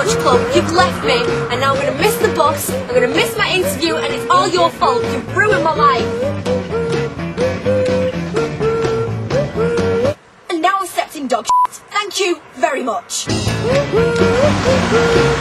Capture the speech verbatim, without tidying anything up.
much, club. You've left me, and now I'm going to miss the bus, I'm going to miss my interview, and it's all your fault. You've ruined my life. And now I've stepped in dog shit. Thank you very much.